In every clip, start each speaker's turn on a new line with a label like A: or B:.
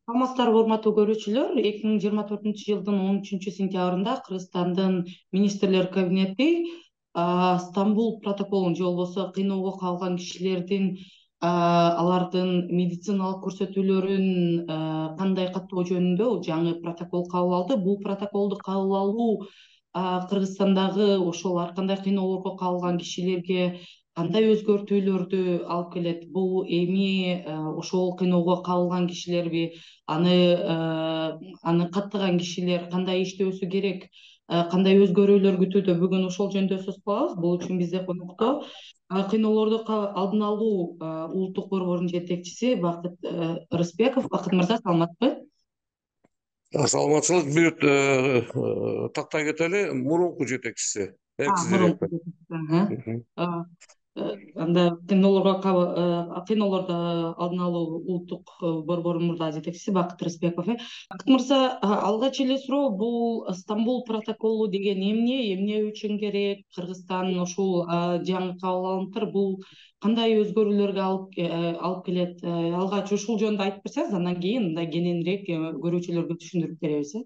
A: Саламатсыздарбы урматтуу көрүүчүлөр, 2024 жылдын 13 сентябрында Кыргызстандын министрлер кабинети Стамбул протоколун же болбосо кыйноого кабылган кишилердин алардын медициналык көрсөтүүлөрүн кандай каттоо жөнүндө жаңы протокол кабыл алды. Бул протоколду кабыл алуу Кыргызстандагы ошол ар кандай кыйноолорго кабылган кишилерге кандай өзгөртүүлөрдү алып келет? Бул эми ошол кыйноого кабылган кишилерби, аны каттаган кишилер кандай иштөөсү керек, кандай өзгөрүүлөр күтүүдө? Бүгүн ошол жөнүндө сөз кылабыз. Бул үчүн бизде конокто кыйноолорду алдын алуу улуттук борборунун жетекчиси Бакыт Рысбеков. Бакыт мырза, саламатсызбы?
B: Саламатчылык бүт тактай кетели мурунку жетекчиси, экс
A: Мурунку
B: директор.
A: жетекчиси.
B: Мгм.
A: Анда кыйноолорду алдын алуу улуттук борборунун мурдагы жетекчиси Бакыт Рысбеков. Бакыт мырза, алгач эле суроо, бул Стамбул протоколу деген эмне үчүн керек? Кыргызстан ушул жаңы кабыл алымдар бул кандай өзгөрүүлөргө алып келет? Алгач ушул жөнүндө айтып берсеңиз, андан кийин мындай кененирээк көрүүчүлөргө түшүндүрүп беребиз.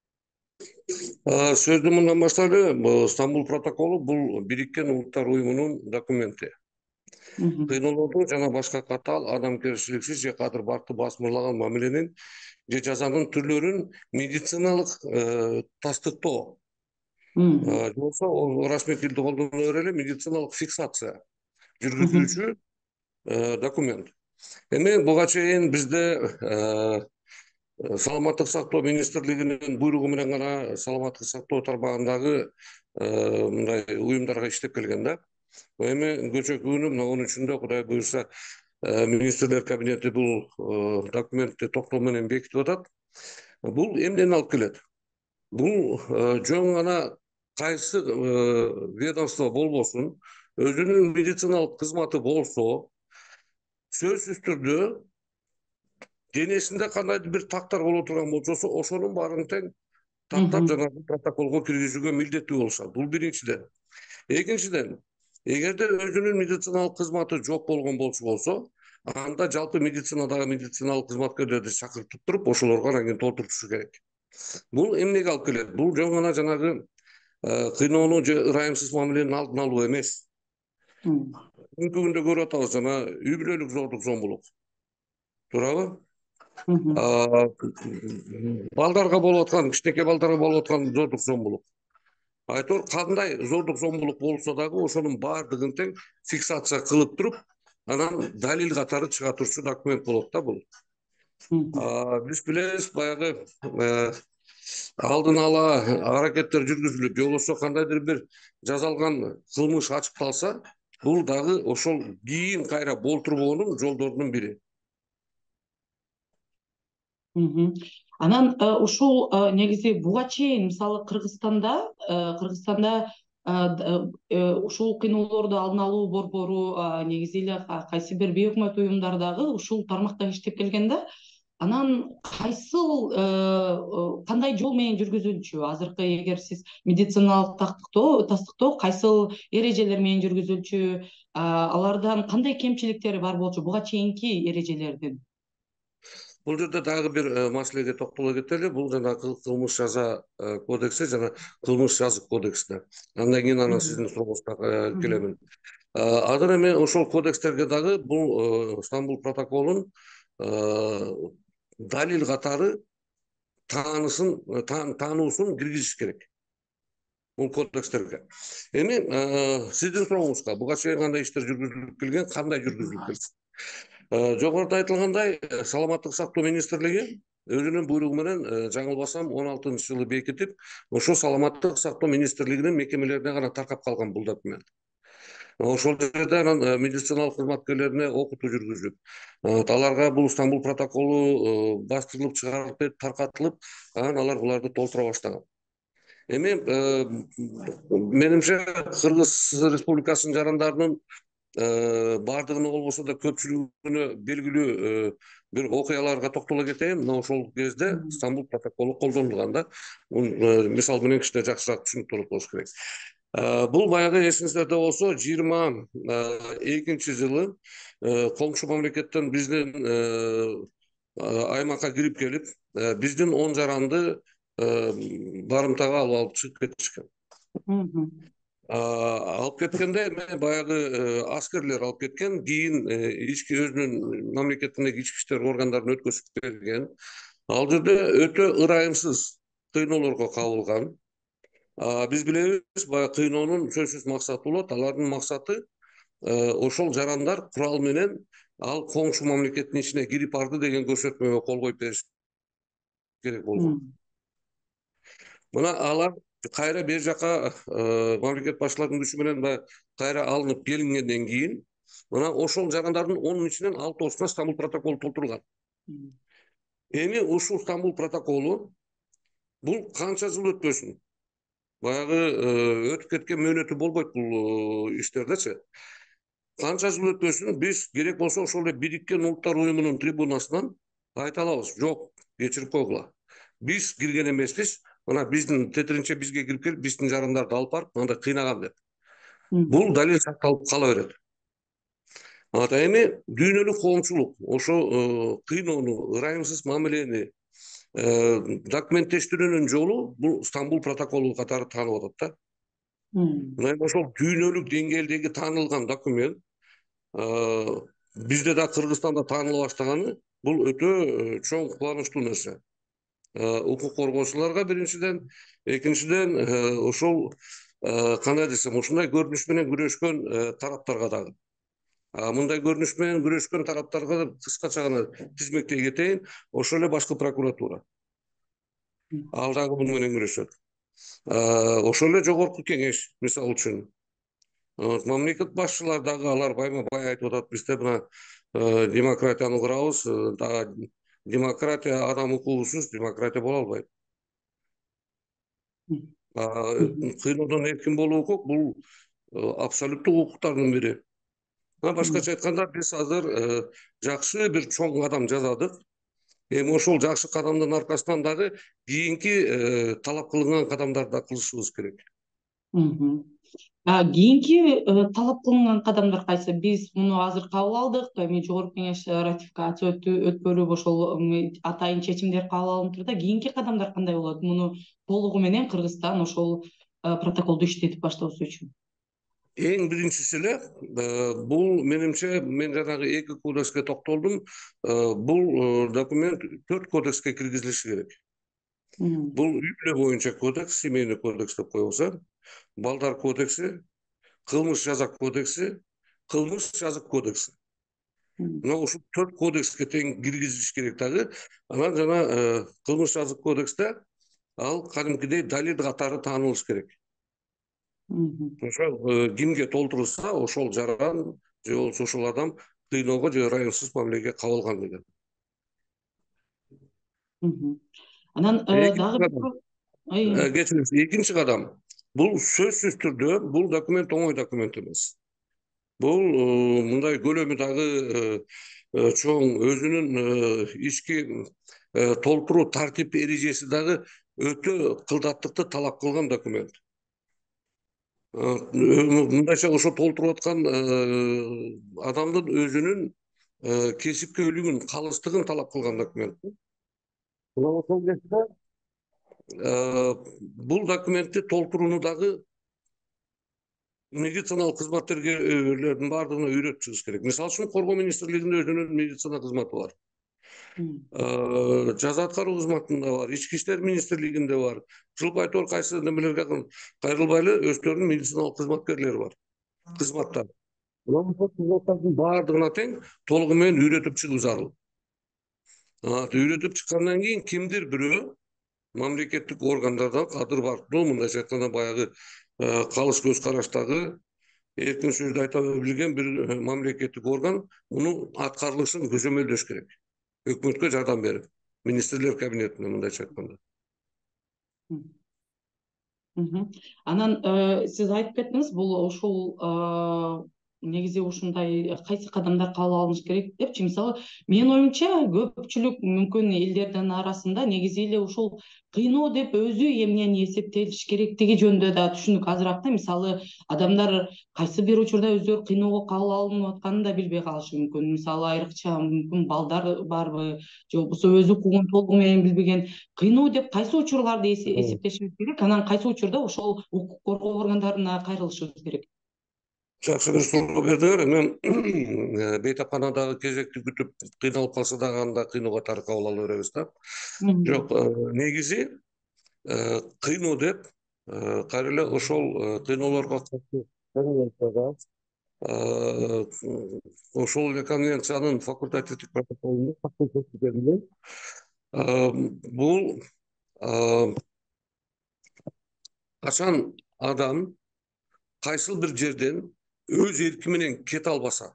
B: Сөздү мындан баштайлы. Стамбул протоколу бул Бириккен Улуттар Уюмунун документи. Кыйноолордун жана башка катаал адамгерчиликсиз же кадыр бакты басмырлаган мамиленин же жазанын түрлөрүн медициналык тастыктоо, же болбосо расмий тилди колдоно берели, медициналык фиксация жүргүзүүчү документ. Эми буга чейин бизде саламаттык сактоо министрлигинин буйругу менен гана саламаттык сактоо тармагындагы мындай уюмдарга иштеп келген да. Эми көчөкүүнү мынун ичинде Кудай буюрса министрлер кабинети бул документти токтом менен бекитип атат. Бул эмнени алып келет? Бул жөн гана кайсы ведомство болбосун, өзүнүн медициналык кызматы болсо, сөзсүз түрдө денесинде кандайдыр бир тактар боло турган болсо, ошонун баарын тең тактап жанагы протоколго киргизүүгө милдеттүү болушат. Бул биринчиден. Экинчиден, эгерде өзүнүн медициналык кызматы жок болгон болсо, анда жалпы медицинадагы медициналык кызматкерлерди чакыртып туруп, ошолорго анан кийин толтуртушу керек. Бул эмнеге алып келет? Бул жөн гана жанагы кыйноону же ырайымсыз мамиленин алдын алуу эмес. Бүгүнкү күндө көрүп атабыз, жана үй бүлөлүк зордук зомбулук. Туурабы? Балдарга болуп аткан, кичинекей балдарга болуп аткан зордук зомбулук. Айтор кандай зордук зомбулук болсо дагы ошонун баардыгын тең фиксация кылып туруп, анан далил катары чыга турчу документ болот да бул. Биз билебиз, баягы алдын ала аракеттер жүргүзүлүп, же болбосо кандайдыр бир жазалган кылмыш ачыкталса, бул дагы ошол кийин кайра болтурбоонун жолдорунун бири.
A: Анан ушул негизи буга чейин мисалы Кыргызстанда ушул кыйноолорду алдын алуу борбору негизи эле кайсы бир бейөкмөт уюмдар дагы ушул тармакта иштеп келген да. Анан кандай жол менен жүргүзүлчү? Азыркы, эгер сиз медициналык тастыктоо кайсыл эрежелер менен жүргүзүлчү? Алардан кандай кемчиликтери бар болчу буга чейинки эрежелердин?
B: Бул жерде дагы бир маселеге токтоло кетели. Бул жанагы кылмыш жаза кодекси жана кылмыш жазык кодексине. Андан кийин анан сиздин сурооңузга келемин. Азыр эми ошол кодекстерге дагы бул Стамбул протоколун далил катары таануусун киргизиш керек. Бул кодекстерге. Эми сиздин сурооңузга буга чейин кандай иштер жүргүзүлүп келген, кандай жүргүзүлүп келген? Жогоруда айтылгандай, саламаттык сактоо министрлиги өзүнүн буйругу менен жаңылбасам 16-жылы бекитип, ошо саламаттык сактоо министрлигинин мекемелерине гана таркап калган бул документ. Ошол жерде анан медициналык кызматкерлерине окутуу жүргүзүлүп, аларга бул Стамбул протоколу бастырылып чыгарылып таркатылып, анан алар буларды толтура баштаган. Эми менимче Кыргыз Республикасынын жарандарынын баардыгына болбосо да көпчүлүгүнө белгилүү бир окуяларга токтоло кетейин. Мына ошол кезде Стамбул протоколу колдонулган да. Мисал менен кичине жакшыраак түшүнүктүү болуш керек. Бул баягы эсиңиздерде болсо 22-жылы коңшу мамлекеттен биздин аймакка кирип келип, биздин оң жаранды барымтага алып чыгып кетишкен. Алып кеткенде баягы аскерлер алып кеткен, кийин өзүнүн мамлекетиндеги ички иштер органдарын өткөзүп берген. Ал жерде өтө ырайымсыз кыйноолорго кабылган. Биз билебиз, баягы кыйноонун сөзсүз максаты болот. Алардын максаты ошол жарандар курал менен ал коңшу мамлекеттин ичине кирип барды деген көрсөтмөгө кол коюп бериш керек болгон. Мына алар кайра бер жака мамлекет башчыларынын күчү менен кайра алынып келингенден кийин, мына ошол жарандардын онун ичинен 6осуна Стамбул протоколу толтурулган. Эми ушул Стамбул протоколу бул канча жыл өткөсүн, баягы өтүп кеткен мөөнөтү болбойт бул иштердечи. Канча жыл өткөсүн биз керек болсо ошол эле Бириккен Улуттар Уюмунун трибунасынан айта алабыз. Жок, кечирип койгула. Биз кирген эмеспиз. Мына биздин тетиринче бизге кирип келип, биздин жарандарды алып барып, мындай кыйнаган деп. Бул далил сакталып кала берет. Эми дүйнөлүк коомчулук ошо кыйноону, ырайымсыз мамилени документтештирүүнүн жолу бул Стамбул протоколу катары таанып атат да. Мына ошол дүйнөлүк деңгээлдеги таанылган документ бизде да Кыргызстанда тааныла баштаганы бул өтө чоң кубанычтуу нерсе. Укук коргоочуларга биринчиден, экинчиден ошол кандай десем, ушундай көрүнүш менен күрөшкөн тараптарга дагы. Мындай көрүнүш менен күрөшкөн тараптарга кыскача гана тизмектей кетейин, ошол эле башкы прокуратура. Ал дагы муну менен күрөшөт. Ошол эле жогорку кеңеш, мисалы үчүн. Мамлекет башчылар дагы алар байма-бай айтып атат, бизде мына демократияны курабыз, демократия адам укугусуз демократия боло албайт. Кыйноодон эркин болуу укук бул абсолюттук укуктардын бири. Башкача айтканда, биз азыр жакшы бир чоң кадам жасадык. Эми ошол жакшы кадамдын аркасынан дагы кийинки талап кылынган кадамдарды да кылышыбыз керек.
A: Кийинки талап кылынган кадамдар кайсы? Биз муну азыр кабыл алдык. Эми жогорку кеңеш ратификация өткөрүп, ошол атайын чечимдер кабыл алынып турда, кийинки кадамдар кандай болот? Муну толугу менен Кыргызстан ошол протоколду иштетип баштоосу үчүн.
B: Эң биринчиси эле бул менимче, мен жанагы 2 кодекске токтолдум. Бул документ 4 кодекске киргизилиши керек. Бул үй-бүлө боюнча кодекс, семейный кодекс деп коебуз. Балдар кодекси, кылмыш жаза кодекси, кылмыш жазык кодекси. Мына ушул 4 кодекске тең киргизилиш керек дагы. Анан жана кылмыш жазык кодексте ал кадимкидей далил катары таанылыш керек. Ошол кимге толтурулса, ошол жаран же болбосо ошол адам кыйноого же ырайымсыз мамилеге кабылган деген.
A: Анан дагы
B: кечириңиз, экинчи кадам. Бул сөзсүз түрдө бул документ оңой документ эмес. Бул мындай көлөмү дагы чоң, өзүнүн ички толтуруу тартип эрежеси дагы өтө кылдаттыкты талап кылган документ. Мындайча ошо толтуруп аткан адамдын өзүнүн кесипкөйлүгүн, калыстыгын талап кылган документ. Ошол кезде бул документти толтурууну дагы медициналык кызматкерлердин баардыгына үйрөтүп чыгыш керек. Мисалы үчүн, Коргоо министрлигинде өзүнүн медицина кызматы бар. Жаза аткаруу кызматында бар, ички иштер министрлигинде бар. Жылбайтор кайсы немелерге кайрылбай эле өздөрүнүн медициналык кызматкерлери бар. Кызматтар. Ошол кызматтардын баардыгына тең толугу менен үйрөтүп чыгуу зарыл. Үйрөтүп чыккандан кийин кимдир бирөө мамлекеттик органдардан кадыр бартуу, мындайча айтканда баягы калыс көз караштагы, эркин сөздү айта билген бир мамлекеттик орган муну аткарылышын көзөмөлдөш керек. Өкмөткө жардам берип, министрлер кабинетине, мындайча айтканда.
A: Анан сиз айтып кеттиңиз, бул ушул негизи ушундай кайсы кадамдар кабыл алыныш керек депчи. Мисалы, менин оюмча көпчүлүк мүмкүн элдердин арасында негизи эле ушул кыйноо деп өзү эмнени эсептелиш керектиги жөнүндө да түшүнүк азыраак да. Мисалы, адамдар кайсы бир учурда өздөрү кыйноого кабыл алынып атканын да билбей калышы мүмкүн. Мисалы, айрыкча мүмкүн балдар барбы, же болбосо өз укугун толугу менен билбеген. Кыйноо деп кайсы учурларды эсептешибиз керек, анан кайсы учурда ошол укук коргоо органдарына кайрылышыбыз керек?
B: Жакшы бир суроо бердиңер. Эми бейтапканадагы кезекти күтүп кыйналып калса дагы анда кыйноого таркап ала беребиз да. Жок, негизи кыйноо деп кайра эле ошол кыйноолорго каршы конвенцияда, ошол эле конвенциянын факультативдик протоколунда көрсөтүлгөнү бул качан адам кайсыл бир жерден өз эрки менен кете албаса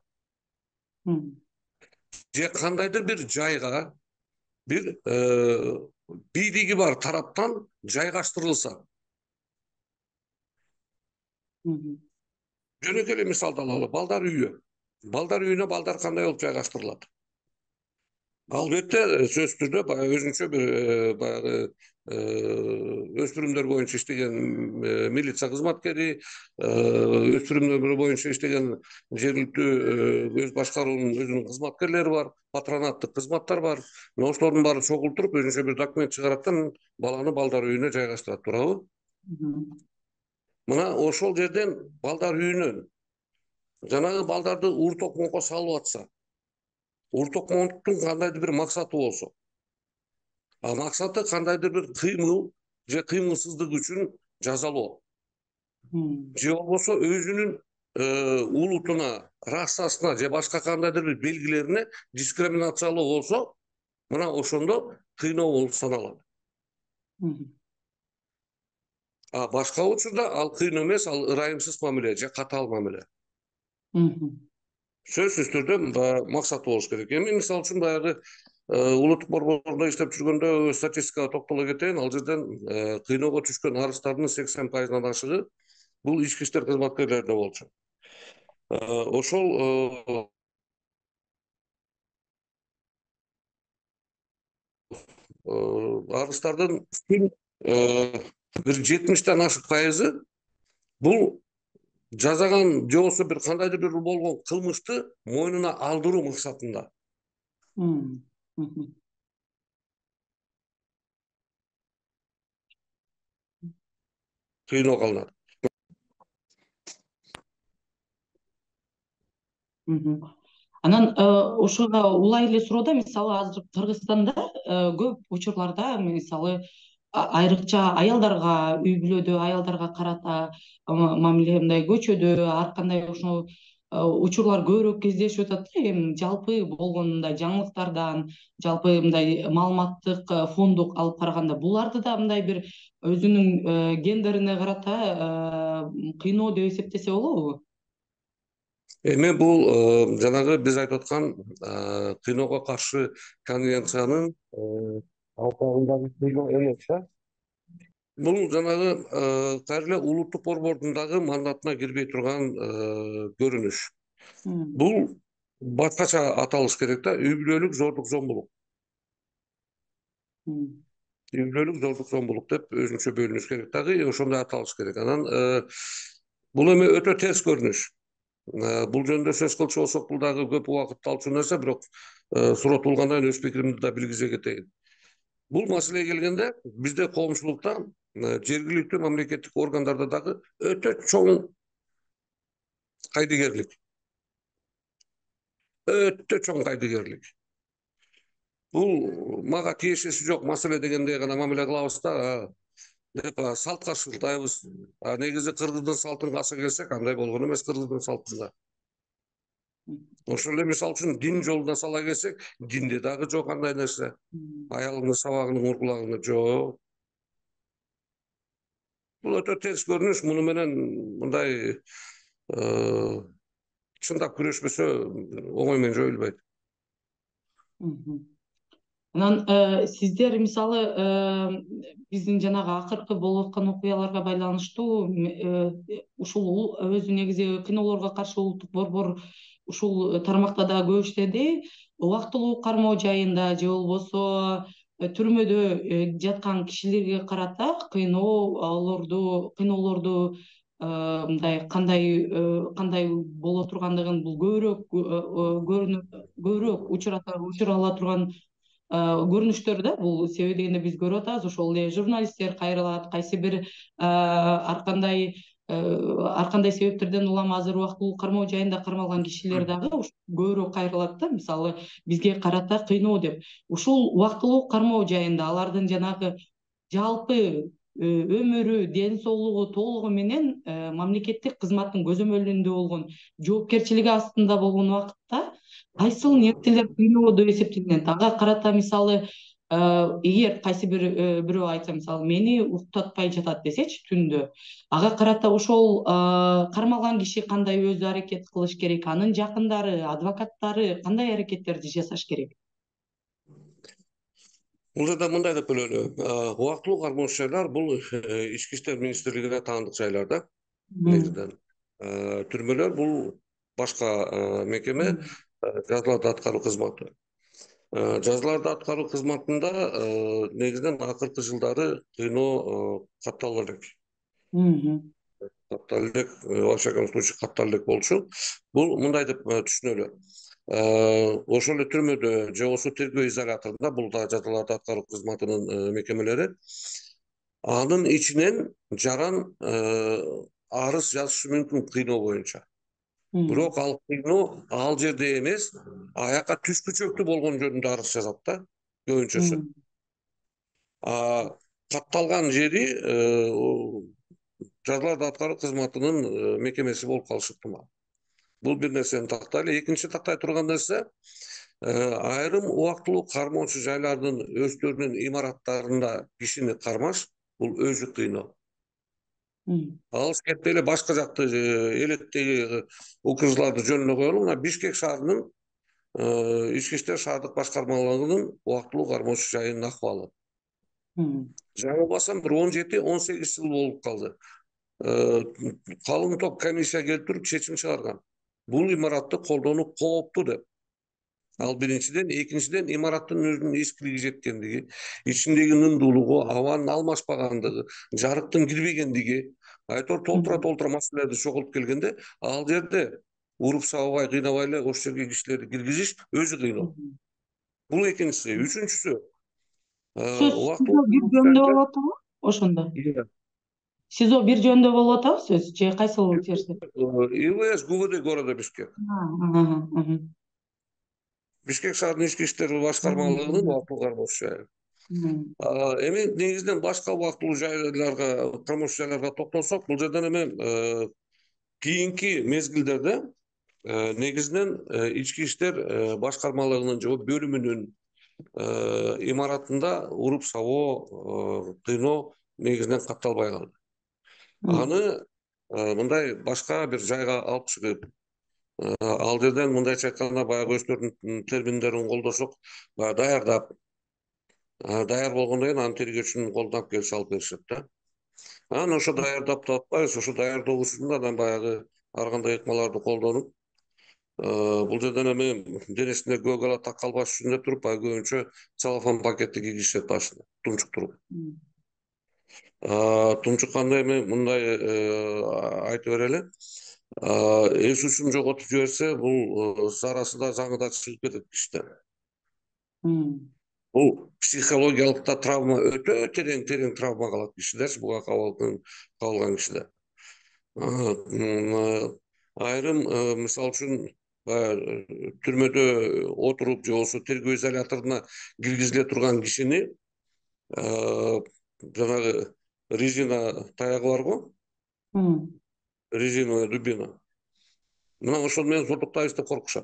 B: же кандайдыр бир жайга бир бийлиги бар тараптан жайгаштырылса. Жөнөкөй эле мисалды алалы, балдар үйү. Балдар үйүнө балдар кандай болуп жайгаштырылат? Албетте сөзсүз түрдө баягы өзүнчө бир баягы өспүрүмдөр боюнча иштеген милиция кызматкери, өспүрүмдөр боюнча иштеген жергиликтүү өз башкаруунун өзүнүн кызматкерлери бар, патронаттык кызматтар бар. Ошолордун баары чогултуруп өзүнчө бир документ чыгарат да баланы балдар үйүнө жайгаштырат, туурабы? Мына ошол жерден балдар үйүнөн жанагы балдарды ур токмокко салып атса, ур токмоктун кандайдыр бир максаты болсо, максаты кандайдыр бир кыймыл же кыймылсыздык үчүн жазалоо, же болбосо өзүнүн улутуна, расасына же башка кандайдыр бир белгилерине дискриминациялоо болсо, мына ошондо кыйноо болуп саналат. Башка учурда ал кыйноо эмес, ал ырайымсыз мамиле же катаал мамиле. Сөзсүз түрдө максаты болуш керек. Эми мисалы үчүн баягы улуттук борбордо иштеп жүргөндө статистикага токтоло кетейин. Ал жерден кыйноого түшкөн арыздардын 80%-дан ашыгы бул ички иштер кызматкерлеринде болчу. Ошол арыздардын бир 70-тен ашык пайызы бул жазаган же болбосо бир кандайдыр бир болгон кылмышты мойнуна алдыруу максатында. Кыйноого алынат.
A: Анан ошого улай эле суроодо, мисалы, азыр Кыргызстанда көп учурларда, мисалы, айрыкча аялдарга, үй бүлөдө аялдарга карата мамиле, мындай көчөдө ар кандай ошо учурлар көбүрөөк кездешип атат да. Эми жалпы болгон мындай жаңылыктардан, жалпы мындай маалыматтык фондук алып караганда, буларды да мындай бир өзүнүн гендерине карата кыйноо деп эсептесе болобу?
B: Эми бул жанагы биз айтып аткан кыйноого каршы конвенциянын алкагындагы кыйноо эмес да. Бул жанагы кайра эле улуттук борбордун дагы мандатына кирбей турган көрүнүш. Бул башкача аталыш керек да, үй бүлөлүк зордук зомбулук. Үй бүлөлүк зордук зомбулук деп өзүнчө бөлүнүш керек дагы, ошондой аталыш керек. Анан бул эми өтө терс көрүнүш. Бул жөнүндө сөз кылчу болсок, бул дагы көп убакытты алчу нерсе, бирок суротулгандан өз пикиримди да билгизе кетейин. Бул маселеге келгенде бизде коомчулукта, жергиликтүү мамлекеттик органдарда дагы өтө чоң кайдыгерлик. Өтө чоң кайдыгерлик. Бул мага тиешеси жок маселе дегендей гана мамиле кылабыз да, деп салтка шылтайбыз. Негизи кыргыздын салтын каса келсек, андай болгон эмес кыргыздын салтында. Ошол эле мисалы үчүн дин жолуна сала келсек, динде дагы жок андай нерсе. Аялыңдын сабагынын ургулаганы жок. Бул өтө терс көрүнүш. Муну менен мындай чындап күрөшпөсө оңой менен жоюлбайт.
A: Анан сиздер мисалы биздин жанагы акыркы болуп аткан окуяларга байланыштуу ушул өзү негизи кыйноолорго каршы улуттук борбор ушул тармакта да көп иштеди. Убактылуу кармоо жайында же болбосо түрмөдө жаткан кишилерге карата кыйноолорду мындай кандай боло тургандыгын бул көбүрөөк учур ала турган көрүнүштөр да. Бул себеби дегенде биз көрүп атабыз, ошол эле журналисттер кайрылат, кайсы бир ар кандай себептерден улам азыр убактылуу кармоо жайында кармалган кишилер дагы көбүрөөк кайрылат да, мисалы бизге карата кыйноо деп. Ушул убактылуу кармоо жайында алардын жанагы жалпы өмүрү, ден соолугу толугу менен мамлекеттик кызматтын көзөмөлүндө болгон жоопкерчилиги астында болгон убакытта кайсыл нерселер кыйноо деп эсептелинет? Ага карата мисалы эгер кайсы бир бирөө айтса, мисалы мени уктатпай жатат десечи түндө, ага карата ошол кармалган киши кандай өзү аракет кылыш керек, анын жакындары, адвокаттары кандай аракеттерди жасаш керек?
B: Бул жерде мындай деп бөлөлү. Убактылуу кармоочу жайлар бул ички иштер министрлигине таандык жайлар да. Негизинен түрмөлөр бул башка мекеме, жазаларды аткаруу кызматы. Жазаларды аткаруу кызматында негизинен акыркы жылдары кыйноо каттала элек. Каттала элек, во всяком случае каттала элек болчу. Бул мындай деп түшүнөлү. Ошол эле түрмөдө же болбосо тергөө изоляторунда, бул да жазаларды аткаруу кызматынын мекемелери, анын ичинен жаран арыз жазышы мүмкүн кыйноо боюнча. Бирок ал кыйноо ал жерде эмес, аяка түшкүчөктүү болгон жөнүндө арыз жазат да, көбүнчөсү. Катталган жери жазаларды аткаруу кызматынын мекемеси болуп калышы ыктымал. Бул бир нерсени тактайлы. Экинчи тактай турган нерсе, айрым убактылуу кармоочу жайлардын өздөрүнүн имараттарында кишини кармаш бул өзү кыйноо. Алыс кетпей эле башка жакты электеги укугчуларды жөнүнө коелу. Мына Бишкек шаарынын ички иштер шаардык башкармалыгынын убактылуу кармоочу жайынын акыбалы. Жаңылбасам бир 17-18 жыл болуп калды. Калың топ комиссия келтирип чечим чыгарган. Бул имаратты колдонуу кооптуу деп. Ал биринчиден, экинчиден имараттын өзүнүн эскилиги жеткендиги, ичиндеги нымдуулугу, абанын алмашпагандыгы, жарыктын кирбегендиги, айтор толтура маселелерди чогултуп келгенде, ал жерде уруп сабабай, кыйнабай эле ошол жерге кишилерди киргизиш өзү кыйноо. Бул экинчиси. Үчүнчүсү,
A: СИЗО бир жөнүндө болуп атабы ошондо? СИЗО бир жөнүндө болуп атабы сөз, же кайсыл жерде?
B: ИВС ГУВД города Бишкек. Бишкек шаарынын ички иштер башкармалыгынын убактылуу кармоочу жайы. Эми негизинен башка убактылуу жайларга, кармоочу жайларга токтолсок, бул жерден эми кийинки мезгилдерде негизинен ички иштер башкармалыгынын же бөлүмүнүн имаратында уруп сабоо, кыйноо негизинен катталбай калды. Аны мындай башка бир жайга алып чыгып, ал жерден мындайча айтканда баягы өздөрүнүн терминдерин колдосок, баягы даяр болгондон кийин анын тергөөчүнүн колуна алып келип салып беришет да. Анан ошо даярдап атпайбыз, ошо даярдоо учурунда анан баягы ар кандай ыкмаларды колдонуп, бул жерден эми денесинде көк ала так калбаш үчүн деп туруп, баягы көбүнчө целлофан пакетти кийгизишет башына, тунчуктуруп. Тунчукканда эми мындай айтып берели. Эс учун жоготуп жиберсе, бул зарасы да заңы да чыгып кетет кишиден. Бул психологиялык да травма, өтө терең травма калат кишилерчи буга кабылган кишилер. Айрым мисалы үчүн түрмөдө отуруп же болбосо тергөө изоляторуна киргизиле турган кишини жанагы резина таягы барго, резиновая дубина. Мына ошол менен зурдуктайбыз деп коркушат.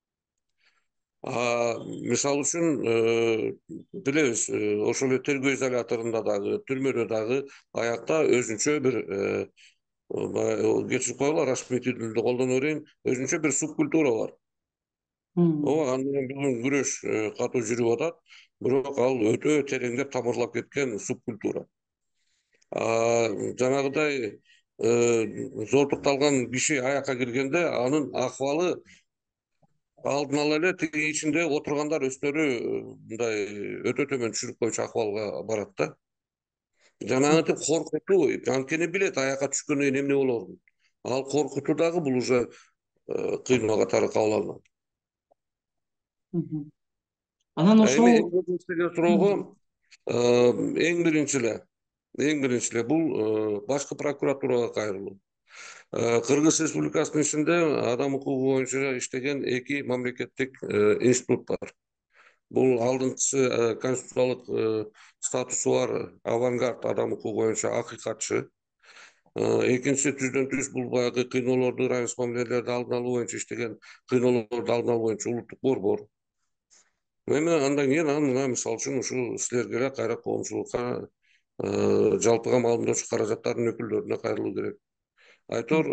B: Мисалы үчүн билебиз, ошол эле тергөө изоляторунда дагы, түрмөдө дагы аякта өзүнчө бир кечирип коелу, расмий тилди колдоно берейин, өзүнчө бир субкультура бар.
A: Мм.
B: Ооба, аны менен бүгүн күрөш катуу жүрүп атат. Бирок ал өтө тереңдеп тамырлап кеткен субкультура. Жанагыдай зоотукталган киши аякка киргенде анын акыбалы алдын ала эле тиги ичинде отургандар өздөрү мындай өтө төмөн түшүрүп койчу акыбалга барат да. Жанагынтип коркутуу, анткени билет аякка түшкөндөн кийин эмне болорун. Ал коркутуу дагы бул уже кыйноо катары кабыл алынат.
A: Мгм. Анан
B: Эми
A: ошол.
B: эң биринчиден суроого,
A: Мгм.
B: эң биринчи эле бул башкы прокуратурага кайрылуу. Кыргыз Республикасынын ичинде адам укугу боюнча иштеген эки мамлекеттик институт бар. Бул алдыңкысы конституциялык статусу бар авангард адам укугу боюнча акыйкатчы. Экинчиси түздөн түз бул баягы кыйноолорду, равенство мамилелерди алдын алуу боюнча иштеген, кыйноолорду алдын алуу боюнча улуттук борбор. Эми андан кийин мына мисалы үчүн ушул силерге эле кайра коомчулукка жалпыга маалымдоочу каражаттардын өкүлдөрүнө кайрылуу керек. Айтор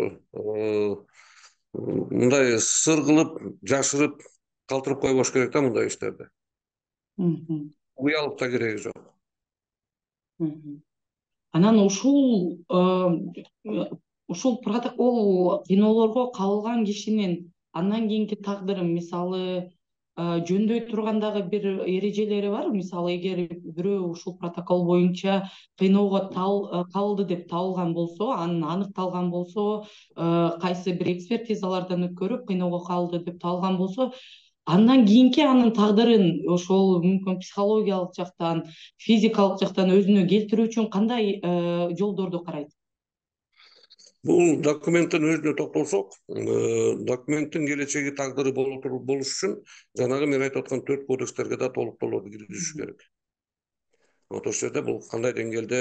B: мындай сыр кылып, жашырып калтырып койбош керек да мындай иштерди.
A: Мгм.
B: Уялып да кереги жок.
A: Мгм. Анан ушул протокол кыйноолорго кабылган кишинин андан кийинки тагдыры, мисалы, жөндөй турган дагы бир эрежелери барбы? Мисалы, эгер бирөө ушул протокол боюнча кыйноого кабылды деп табылган болсо, анын аныкталган болсо, кайсы бир экспертизалардан өткөрүп кыйноого кабылды деп табылган болсо, андан кийинки анын тагдырын ошол мүмкүн психологиялык жактан, физикалык жактан өзүнө келтирүү үчүн кандай жолдорду карайт?
B: Бул документтин өзүнө токтолсок, документтин келечеги тагдыры болуш үчүн жанагы мен айтып аткан 4 кодекстерге да толуктоолорду киргизиш
A: Мгм.
B: керек. Ошол жерде бул кандай деңгээлде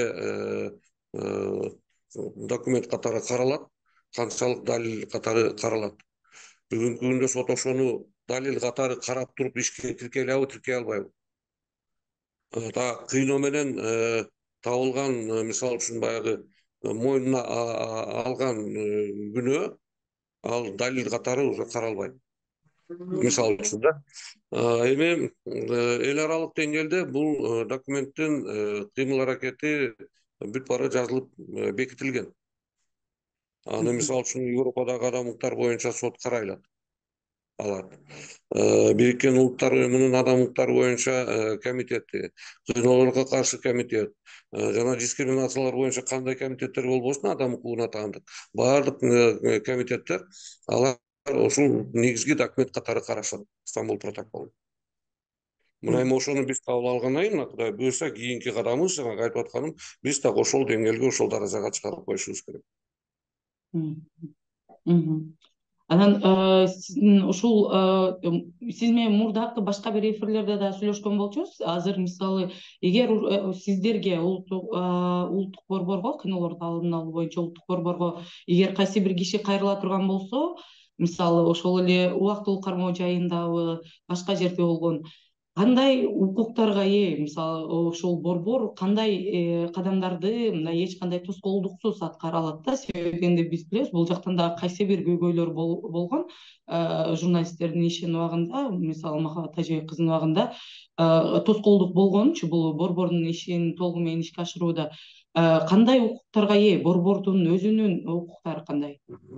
B: документ катары каралат, канчалык далил катары каралат. Бүгүнкү күндө сот ошону далил катары карап туруп ишке тиркей алабы, тиркей албайбы? Кыйноо менен табылган, мисалы үчүн баягы мойнуна алган күнөө ал далил катары уже каралбайт. Мисалы үчүн да. Эми эл аралык деңгээлде бул документтин кыймыл аракети бүт баары жазылып бекитилген. Аны
A: Мгм.
B: мисалы үчүн Европадагы адам укуктары боюнча сот карай алат. Бириккен Улуттар Уюмунун адам укуктары боюнча комитети, кыйноолорго каршы комитет, жана дискриминациялар боюнча кандай комитеттер болбосун адам укугуна таандык баардык комитеттер алар ушул негизги документ катары карашат Стамбул протоколун. Мына эми ошону биз кабыл алгандан кийин, Кудай буюрса, кийинки кадамыбыз жанагы айтып атканым, биз так ошол деңгээлге, ошол даражага чыгарып коюшубуз керек.
A: Мгм. Мгм. Анан сиздин ушул сиз менен мурдакы башка бир эфирлерде да сүйлөшкөн болчубуз. Азыр мисалы, эгер сиздерге улуттук борборго, кыйноолорду алдын алуу боюнча улуттук борборго эгер кайсы бир киши кайрыла турган болсо, мисалы ошол эле убактылуу кармоо жайындабы, башка жерде болгон, кандай укуктарга ээ? Мисалы, ошол борбор кандай кадамдарды мындай эч кандай тоскоолдуксуз аткара алат да? Себеби дегенде биз билебиз, бул жактан дагы кайсы бир көйгөйлөр болгон. Журналисттердин ишинин убагында, мисалы Махабат Тажыбек кызынын убагында тоскоолдук болгонучу бул борбордун ишин толугу менен ишке ашырууда. Кандай укуктарга ээ? Борбордун өзүнүн укуктары кандай?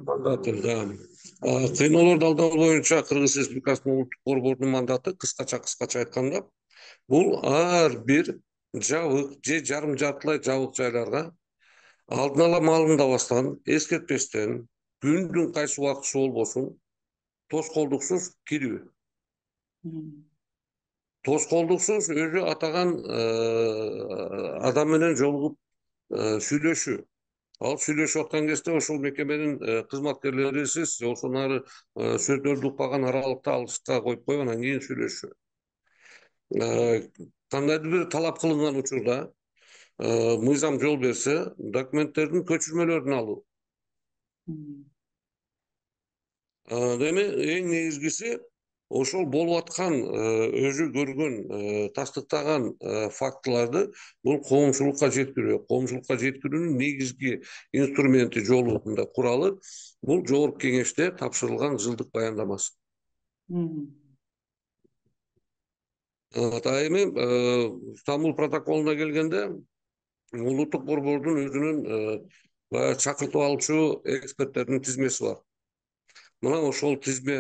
B: Кыйноолорду алдын алуу боюнча Кыргыз Республикасынын улуттук борборунун мандаты кыскача айтканда, бул ар бир жабык же жарым жартылай жабык жайларга алдын ала маалымдабастан, эскертпестен, күндүн кайсы убактысы болбосун, тоскоолдуксуз кирүү.
A: Мгм.
B: Тоскоолдуксуз өзү атаган адам менен жолугуп сүйлөшүү. Ал сүйлөшүп аткан кезде ошол мекеменин кызматкерлерисиз ошонун сөздөрдү укпаган аралыкта алыска коюп коюп анан кийин сүйлөшүү. Кандайдыр бир талап кылынган учурда мыйзам жол берсе, документтердин көчүрмөлөрүн алуу.
A: Мгм.
B: Эми эң негизгиси ошол болуп аткан өзү көргөн, тастыктаган фактыларды бул коомчулукка жеткирүү. Коомчулукка жеткирүүнүн негизги инструменти, жолу, куралы бул Жогорку Кеңеште тапшырылган жылдык баяндамасы.
A: Мгм.
B: Ата эми Стамбул протоколуна келгенде улуттук борбордун өзүнүн баягы чакыртып алчу эксперттердин тизмеси бар. Мына ошол тизме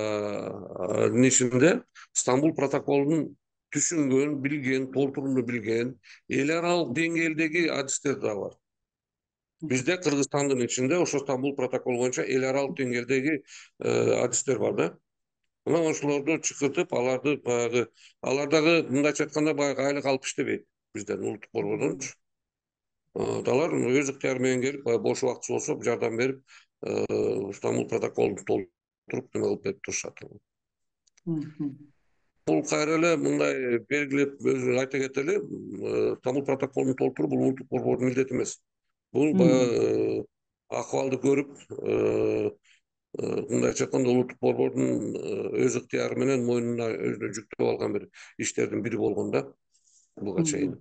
B: ичинде Стамбул протоколун түшүнгөн, билген, толтурууну билген эл аралык деңгээлдеги адистер да бар. Бизде Кыргызстандын ичинде ошо Стамбул протоколу боюнча эл аралык деңгээлдеги адистер бар да. Мына ошолорду чакыртып, аларды баягы алар дагы мындайча айтканда баягы айлык алып иштебейт бизден улуттук борбордончу. Алар өз ыктыяры менен келип, бош убактысы болсо жардам берип, Стамбул протоколун толтуруп неме кылып берип турушат. Бул кайра эле мындай белгилеп өзү айта кетели, Стамбул протоколун толтуруу бул улуттук борбордун милдети эмес. Бул баягы акыбалды көрүп, мындайча айтканда улуттук борбордун өз ыктыяры менен мойнуна өзүнө жүктөп алган бир иштердин бири болгон да буга чейин.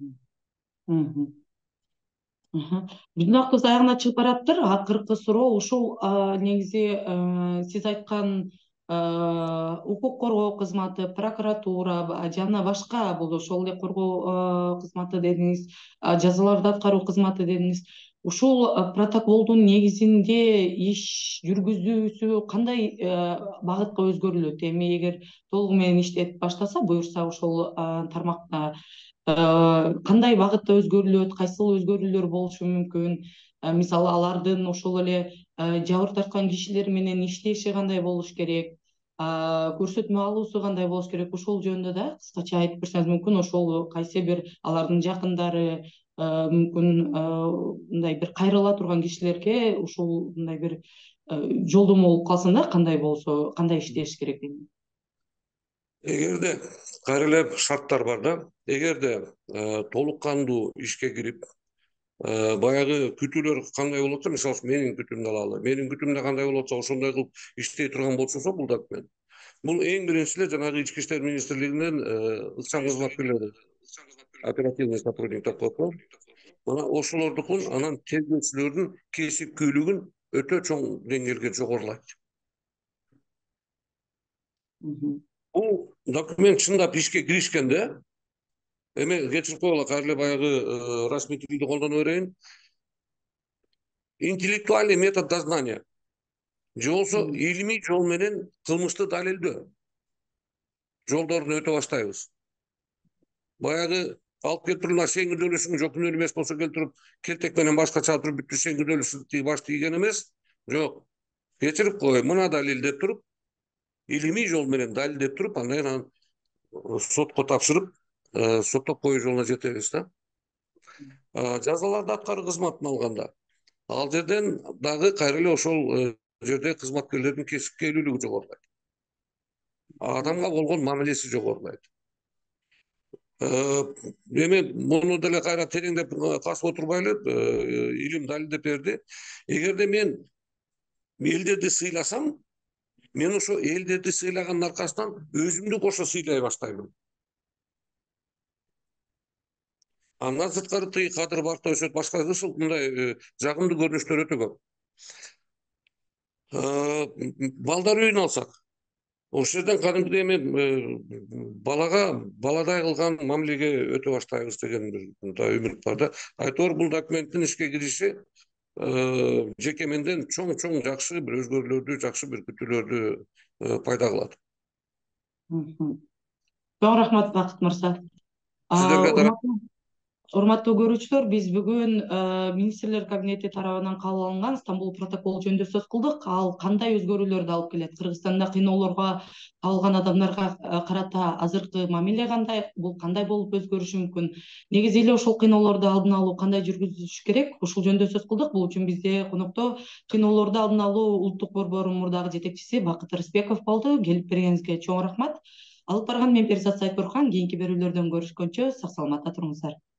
A: Биздин убактыбыз аягына чыгып бараптыр. Акыркы суроо ушул негизи сиз айткан укук коргоо кызматы, прокуратура жана башка бул ошол эле коргоо кызматы дедиңиз, жазаларды аткаруу кызматы дедиңиз. Ушул протоколдун негизинде иш жүргүзүүсү кандай багытка өзгөрүлөт? Эми эгер толугу менен иштеп баштаса, буюрса ошол тармакта кандай багытта өзгөрүлөт, кайсыл өзгөрүүлөр болушу мүмкүн? Мисалы алардын ошол эле жабыр тарткан кишилер менен иштеши кандай болуш керек? Көрсөтмө алуусу кандай болуш керек? Ошол жөнүндө да кыскача айтып берсеңиз мүмкүн. Ошол кайсы бир алардын жакындары мүмкүн мындай бир кайрыла турган кишилерге ушул мындай бир жолдомо болуп калсын да, кандай болсо, кандай иштеш керек деген.
B: Эгерде кайра эле шарттар бар да. Эгерде толук кандуу ишке кирип, баягы күтүүлөр кандай болот атса, мисалы менин күтүүмдү алалы. Менин күтүүмдө кандай болот атса, ошондой кылып иштей турган болсо бул документ. Бул эң биринчи эле жанагы Ички иштер министрлигинен ыкчам кызматкерлери, оперативный сотрудник деп коет. Мына ошолордукун анан тергөөчүлөрдүн кесипкөйлүгүн өтө чоң деңгээлге жогорулайт. Бул документ чындап ишке киришкенде, эми кечирип койгула, кайра эле баягы расмий тилди колдоно берейин. Интеллектуальный метод дознания же болбосо илимий жол менен кылмышты далилдөө жолдорун өтө баштайбыз. Баягы алып келип туруп, сен күнөөлүүсүң, жок күнөөлүү эмес болсо келтирип, келтек менен башка чалып бүттү, сен күнөөлүүсүң, тиги баш тийген эмес. Жок. Кечирип кой, мына далил деп туруп, илимий жол менен далилдеп туруп, андан кийин сотко тапшырып, соттоп коюу жолуна жетебиз да. Жазаларды аткаруу кызматын алганда, ал жерден дагы кайра эле ошол жерде кызматкерлердин кесипкөйлүгү жогорулайт. Адамга болгон мамилеси жогорулайт. Эми муну деле кайра тереңдеп касып отурбайлы, илим далилдеп берди. Эгерде мен элдерди сыйласам, мен ошо элдерди сыйлагандын аркасынан өзүмдү кошо сыйлай баштаймын. Андан сырткары тыйы кадыр баркта өсөт, башка ушул мындай жагымдуу көрүнүштөр өтө көп. Балдар үйүн алсак, ошол жерден кадимкидей эми баладай кылган мамилеге өтө баштайбыз деген бир үмүт бар да. Айтор бул документтин ишке кириши жеке менден чоң жакшы бир өзгөрүүлөрдү, жакшы бир күтүүлөрдү пайда кылат.
A: Чоң рахмат, Бакыт мырза.
B: Сиздерге да
A: Урматтуу көрүүчүлөр, биз бүгүн министрлер кабинети тарабынан кабыл алынган Стамбул протоколу жөнүндө сөз кылдык. Ал кандай өзгөрүүлөрдү алып келет? Кыргызстанда кыйноолорго кабылган адамдарга карата азыркы мамиле кандай? Бул кандай болуп өзгөрүшү мүмкүн? Негизи эле ошол кыйноолорду алдын алуу кандай жүргүзүлүш керек? Ушул жөнүндө сөз кылдык. Бул үчүн бизде конокто кыйноолорду алдын алуу улуттук борборунун мурдагы жетекчиси Бакыт Рысбеков болду. Келип бергениңизге чоң рахмат. Алып барган мен Перизат Сайпурхан. Кийинки берүүлөрдөн көрүшкөнчө сак саламатта туруңуздар.